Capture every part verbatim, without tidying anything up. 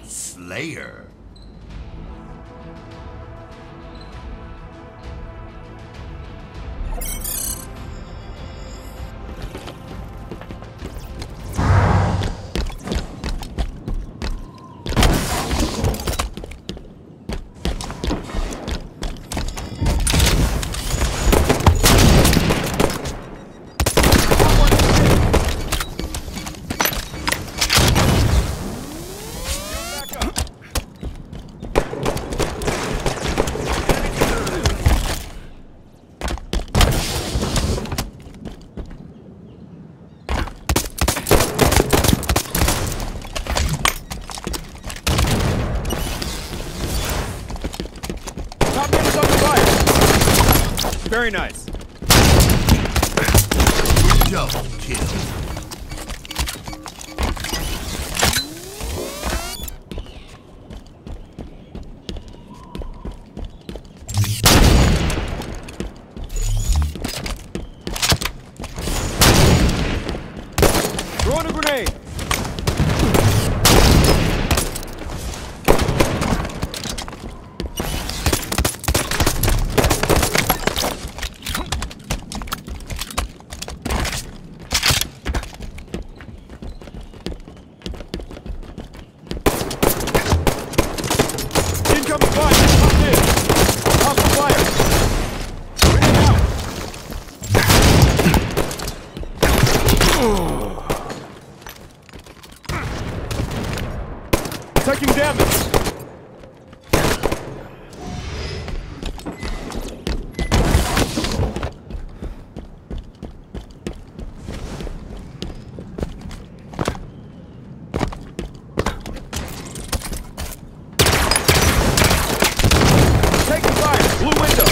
Slayer. Very nice. Double kill. Throwing a grenade. Incoming fire! Up in! Off the fire! Bring it out! Taking damage! Taking fire! Blue window!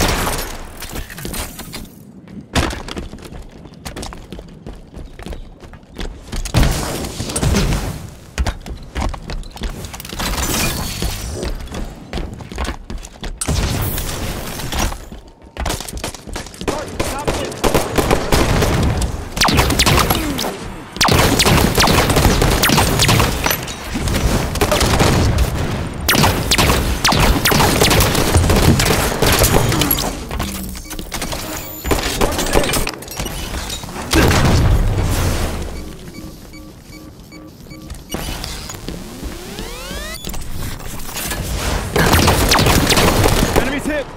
Enemies hit!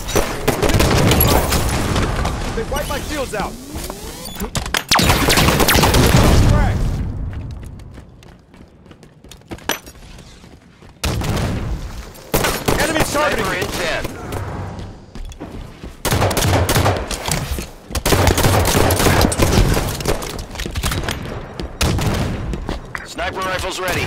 They wipe my shields out! Crack! Enemies targeting me! Sniper rifles ready.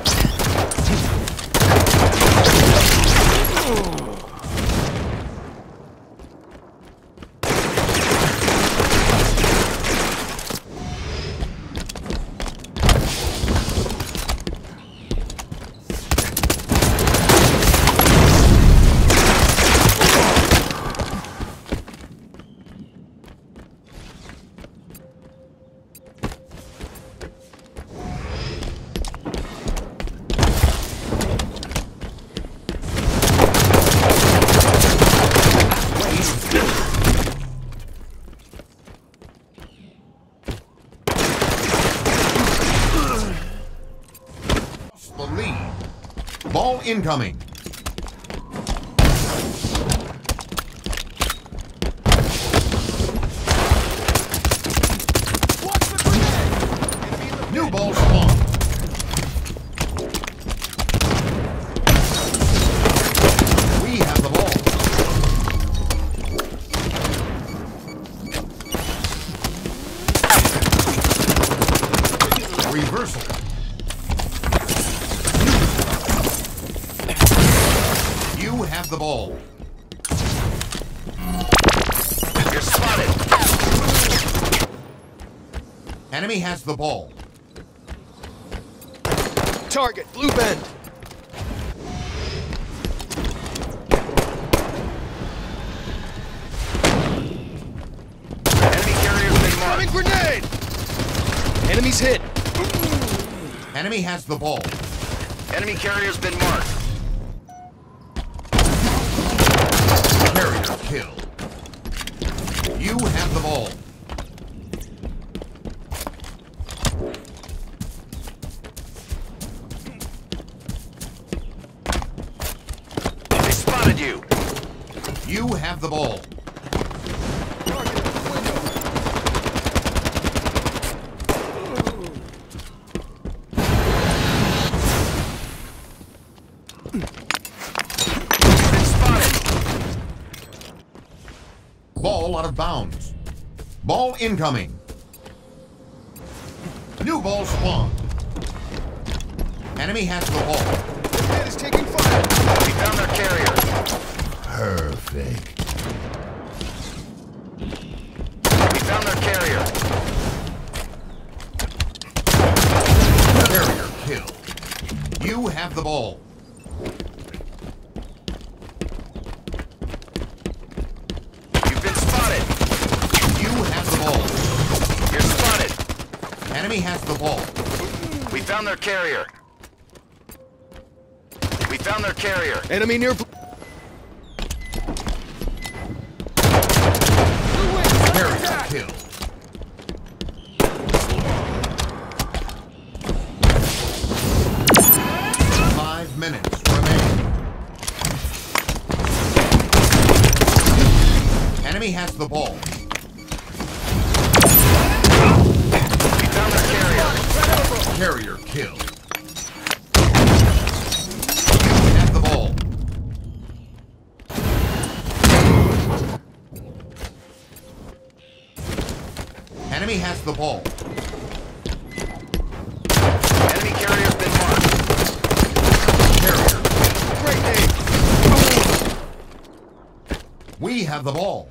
The lead. Ball incoming. New ball spawn. We have the ball. Reversal. You have the ball. You're spotted. Enemy has the ball. Target, blue bend! Enemy carrier's been Throwing marked. grenade! Enemies hit! Enemy has the ball. Enemy carrier's been marked. Carrier kill. You have the ball. They spotted you. You have the ball. Ball out of bounds. Ball incoming. New ball spawned. Enemy has the ball. This man is taking fire. We found their carrier. Perfect. We found their carrier. Carrier kill. You have the ball. You've been spotted. You have the ball. You're spotted. Enemy has the ball. We found their carrier. We found their carrier. Enemy near. Carrier kill. Five minutes remain. Enemy has the ball. We found their carrier. Carrier kill. You have the ball. Enemy has the ball. Enemy carrier's been marked. Carrier. Great aim. We have the ball.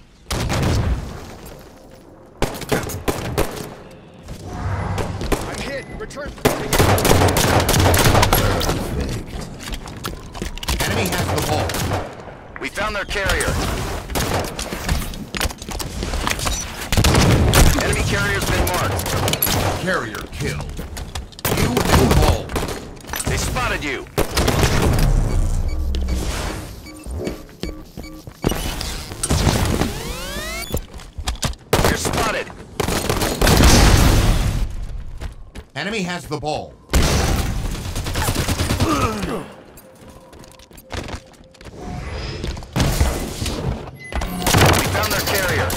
I'm hit. Return. Enemy has the ball. We found their carrier. Enemy carrier's been marked. Carrier kill. You have the ball. They spotted you. You're spotted. Enemy has the ball. We found their carrier.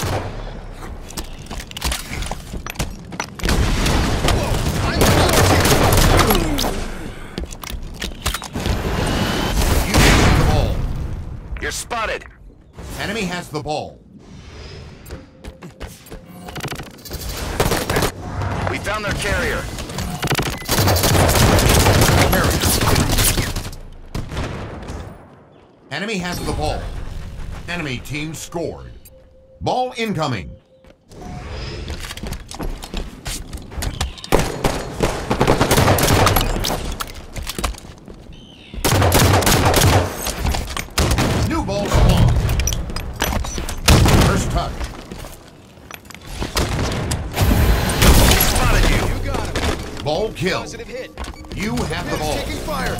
You have the ball. You're spotted. Enemy has the ball. We found their carrier. Carrier. Enemy has the ball. Enemy team scored. Ball incoming. New ball spawned. First touch. They spotted you. You got him. Ball kill. Positive hit. You have the Man is ball. taking fire.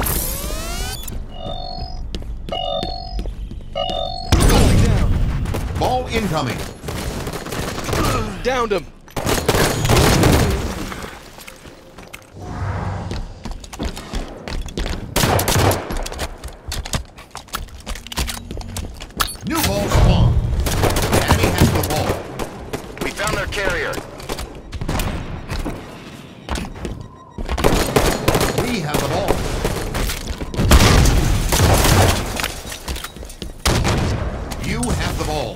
Going down. Ball incoming. Downed him. New ball spawned. Enemy has the ball. We found their carrier. We have the ball. You have the ball.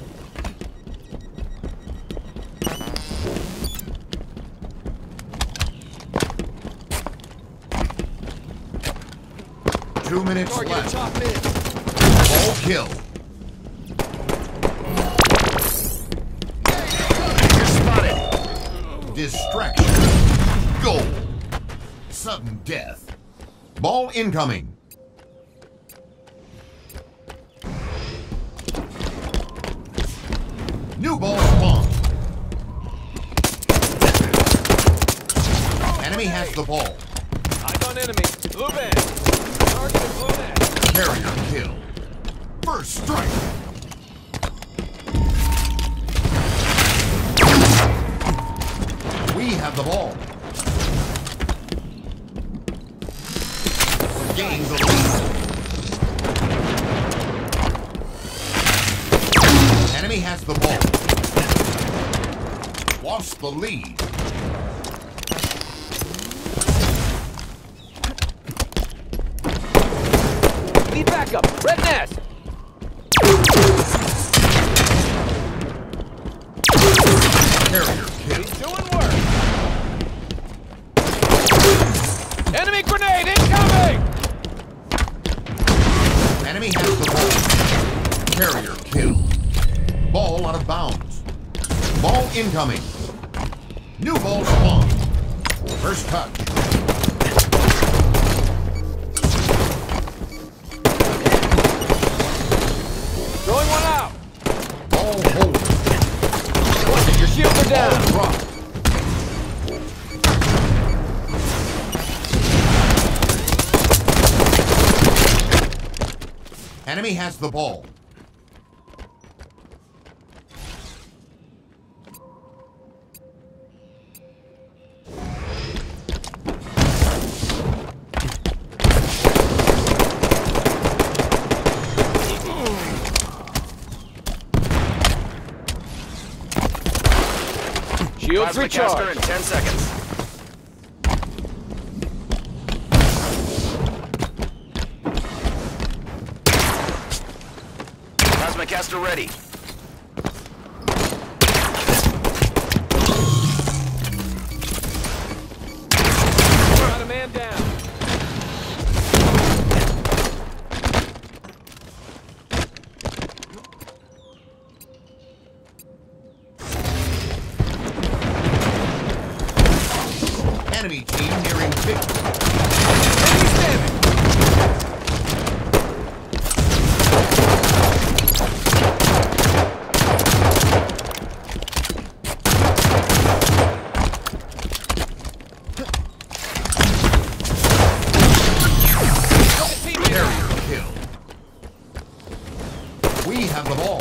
Two minutes Target left. top mid. Ball kill. You're spotted. Distraction. Goal. Sudden death. Ball incoming. New ball spawned. Enemy has the ball. Eyes on on enemy. Blue band. Target is blue net. Carrier kill. First strike. We have the ball. Gain the lead. Enemy has the ball. Lost the lead. Need backup. Red nest. Carrier kill. He's doing work. Enemy grenade incoming. Enemy has the ball. Carrier kill. Ball out of bounds. Ball incoming. New ball spawn. First touch. Throwing one out. Ball hold. Your shields are down. Ball drop. Enemy has the ball. Shields Plasma caster recharged. in ten seconds. Plasma caster ready. Got a man down. Enemy team nearing victory. Enemy standing. Carrier kill. We have the ball.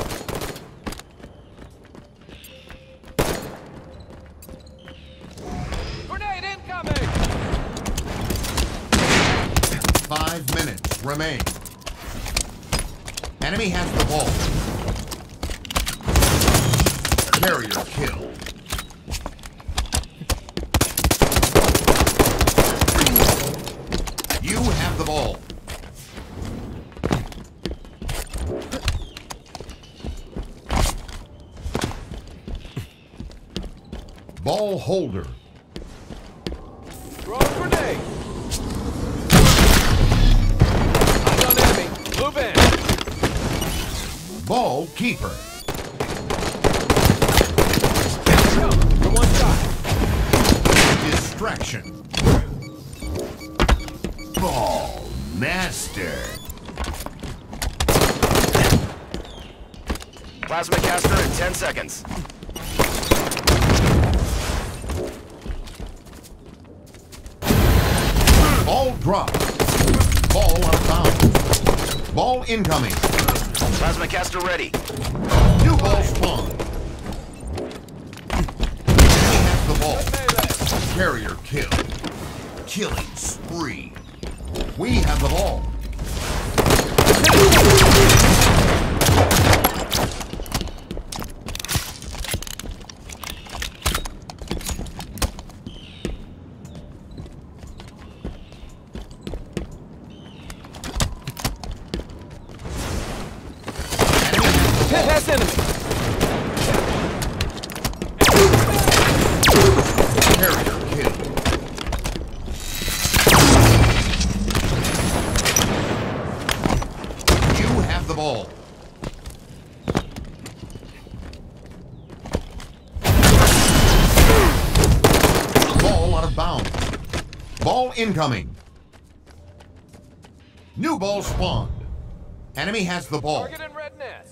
Grenade incoming. Five minutes remain. Enemy has the ball. Carrier kill. You have the ball. Ball holder. Throw a grenade. Eyes on enemy. Blue band. Ball keeper. Go. For one shot. Distraction. Ball master. Plasma caster in ten seconds. Ball drop. Ball out of bounds. Ball incoming. Plasma caster ready. New ball spawn. Enemy has the ball. Melee. Carrier kill. Killing spree. We have the ball. Hit has enemy. Carrier kill. You have the ball. Ball out of bounds. Ball incoming. New ball spawned. Enemy has the ball. Target in red nest.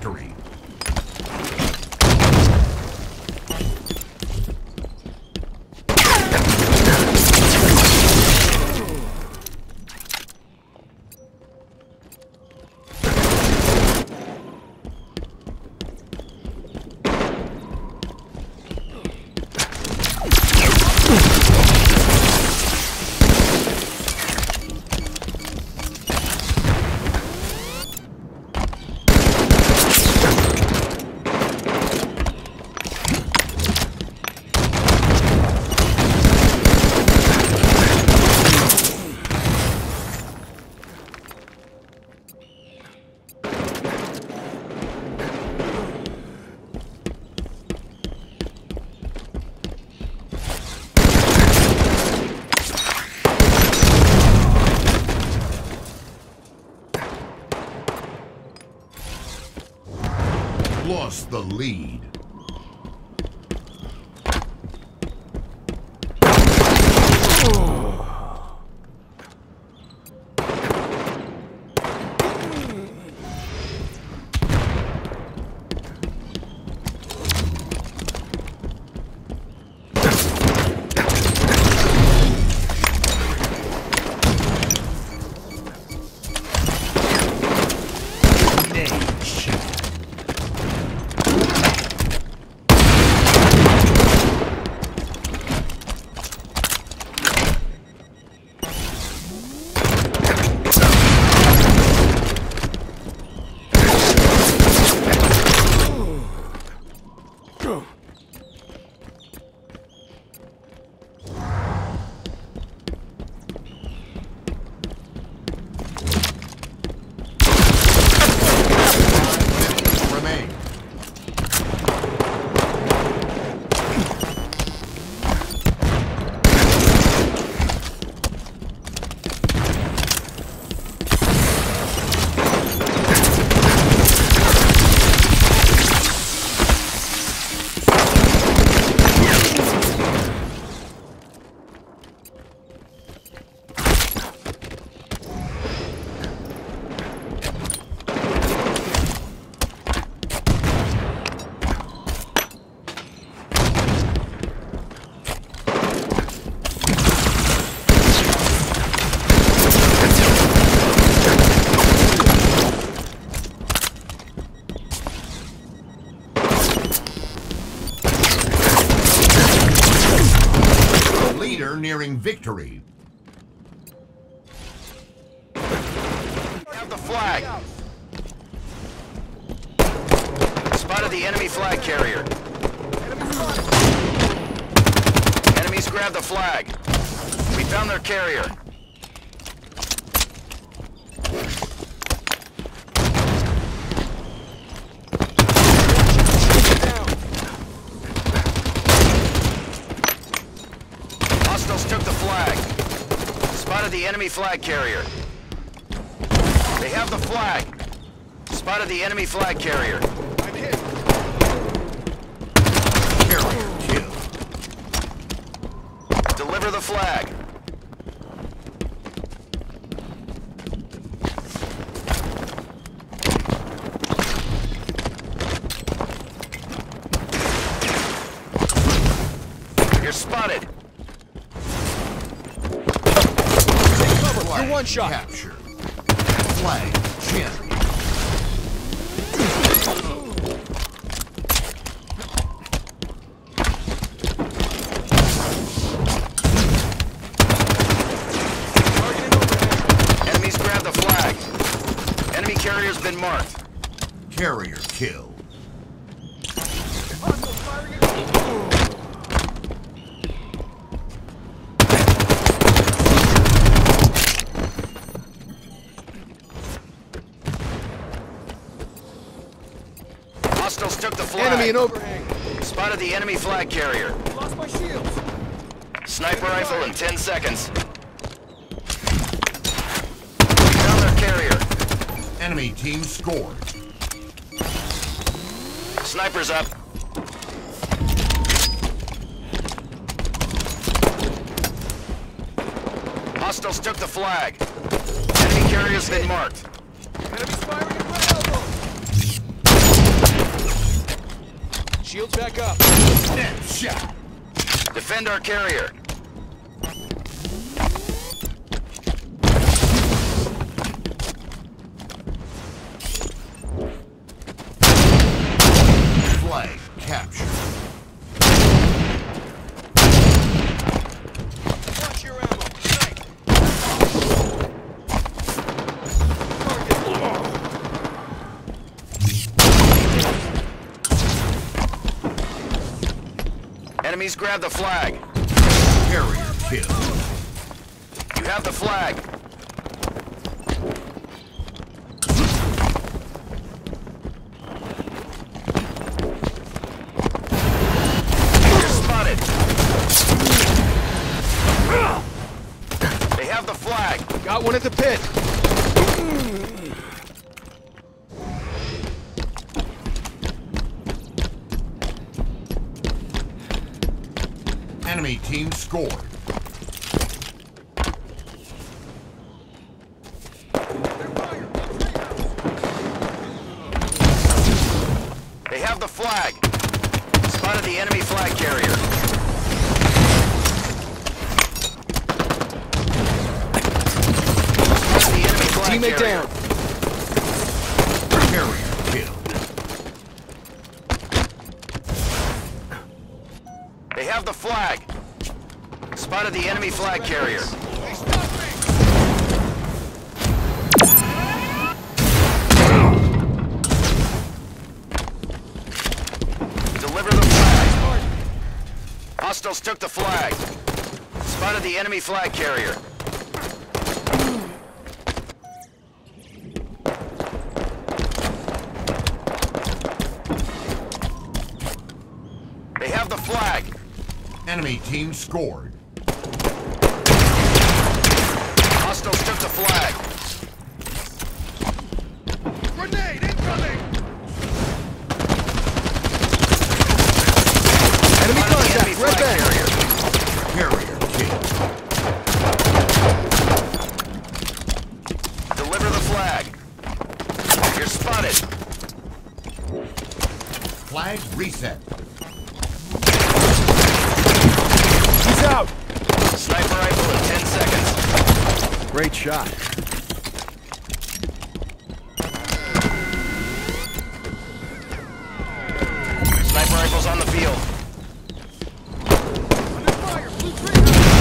victory. Lost the lead. Nearing victory. Have the flag. Spotted the enemy flag carrier. Enemies grab the flag. We found their carrier. Took the flag. Spotted the enemy flag carrier. They have the flag. Spotted the enemy flag carrier. I'm hit. Carrier kill. Deliver the flag. You're spotted. You're one shot. Capture. Flag. Chin. Enemies grab the flag. Enemy carrier's been marked. Carrier kill. Hostiles took the flag. Enemy in overhang. Spotted the enemy flag carrier. Lost my shields. Sniper rifle in ten seconds. Found their carrier. Enemy team scored. Sniper's up. Hostiles took the flag. Enemy carrier's been marked. Enemy's firing at my elbow. Shields back up. Net shot. Defend our carrier. Flag captured. Watch your ammo. Sight. Enemies grab the flag. Carrier kill. You have the flag. You're spotted. They have the flag. Got one at the pit. Enemy team scored. They have the flag. Spotted the enemy flag carrier. Spotted the enemy flag Teammate carrier. down. Carrier kill. They have the flag. Spotted the enemy flag carrier. Deliver the flag. Hostiles took the flag. Spotted the enemy flag carrier. They have the flag. Enemy team scored. Hostiles took the flag. Grenade incoming. Enemy Spotted the contact. enemy Red flag band. carrier. Carrier kill. Deliver the flag. You're spotted. Flag reset. He's out. Sniper rifle in ten seconds. Great shot. Sniper rifles on the field. Under fire. Blue tree.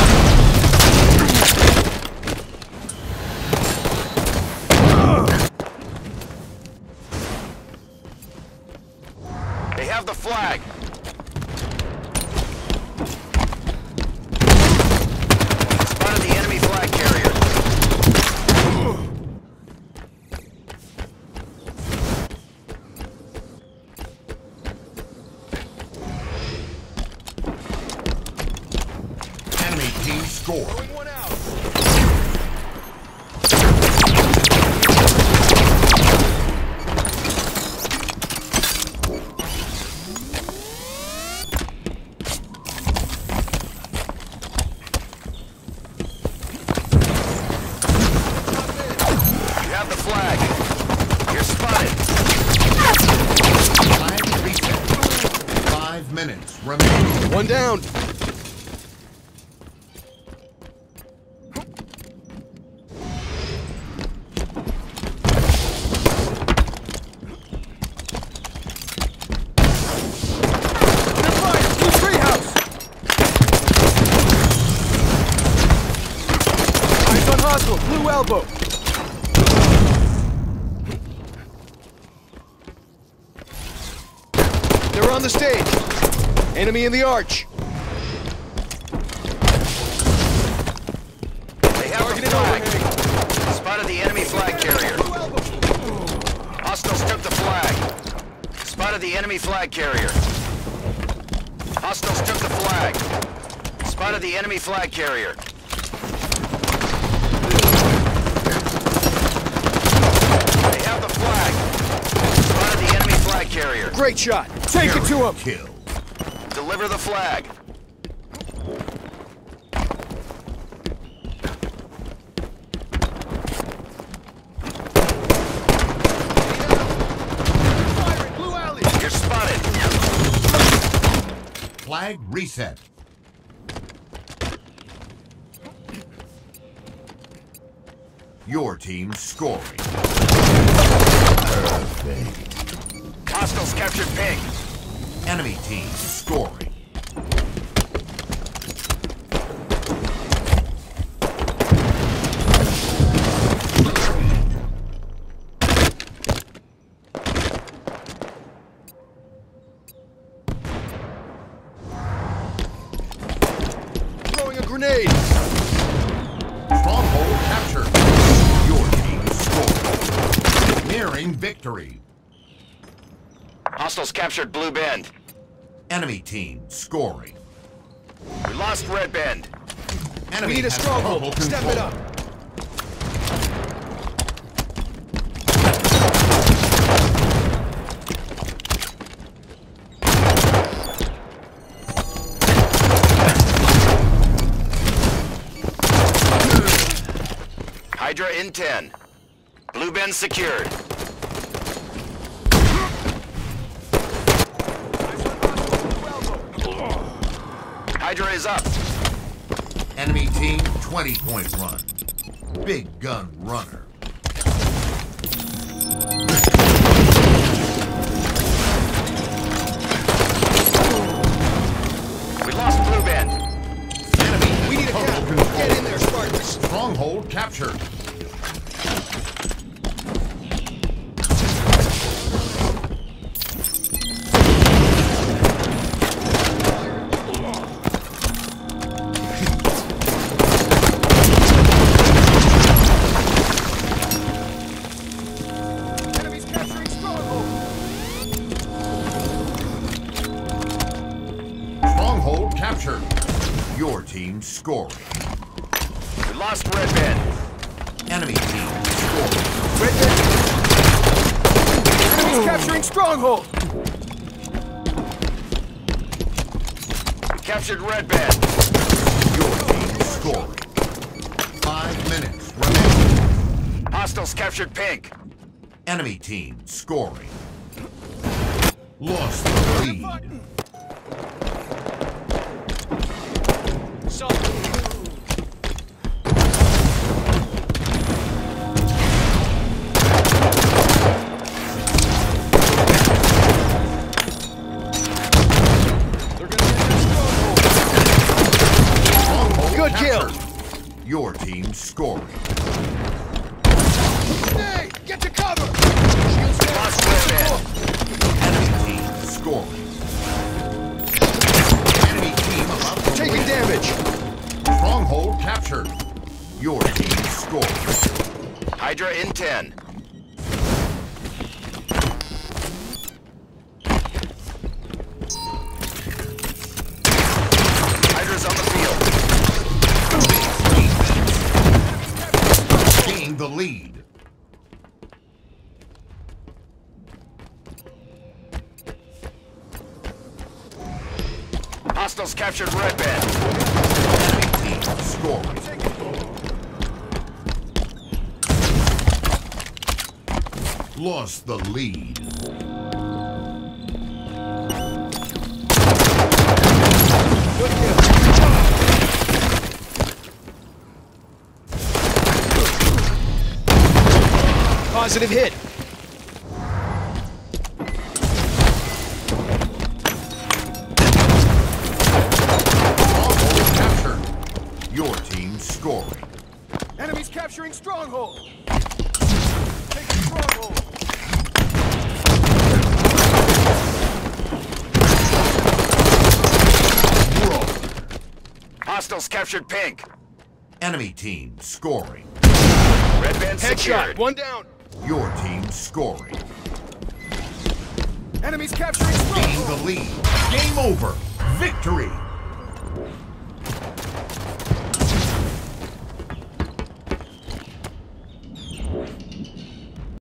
They have the flag. Spotted the enemy flag carrier. Enemy team scored. Throwing one out. You have the flag. You're spotted. Flag reset. Five minutes remaining. One down. Under fire. Blue tree house. Eyes on hostile. Blue elbow. They're on the stage. Enemy in the arch. They have the Targeted flag. overhead. Spotted the enemy flag carrier. Blue elbow. Hostiles took the flag. Spotted the enemy flag carrier. Hostiles took the flag. Spotted the enemy flag carrier. They have the flag. Spotted the enemy flag carrier. Great shot. Take it to him. Kill. Deliver the flag. Firing. Blue alley. You're spotted. Flag reset. Your team scoring. Perfect. Hostiles captured Pink. Enemy team scoring. Throwing a grenade. Stronghold captured. Your team scoring. Nearing victory. Hostiles captured Blue Bend. Enemy team scoring. We lost Red Bend. Enemy We need a has stronghold. total Step control. it up. Hydra in ten. Blue Bend secured. Hydra is up. Enemy team twenty point run. Big gun runner. We lost Blue Bend. Enemy has We need a total cap. control. Get in there, Spartans. Stronghold captured. Enemies capturing Stronghold. Stronghold captured. Your team scoring. We lost Red Bend. Enemy team scoring. Red Bend. Enemies capturing Stronghold. We captured Red Bend. Your team scoring. Five minutes remaining. Hostiles captured Pink. Enemy team scoring. Lost the lead. They're gonna get that stronghold. Stronghold Good kill. captured. Your team scoring. Hey, get to cover. Shields down. Lost Red Bend. Enemy team scoring. Enemy team about to Taking win. damage. Stronghold captured. Your team scoring. Hydra in ten. Hydra's on the field. Gain the lead. Hostiles captured Red Bend. Enemy team scoring. Lost the lead. Good kill. Positive hit. Stronghold captured. Your team scoring. Enemies capturing Stronghold. Taking Stronghold. Bro. Hostiles captured Pink. Enemy team scoring. Red Bend Headshot. secured. One down. Your team scoring. Enemies capturing Gain Stronghold. the lead. Game over. Victory.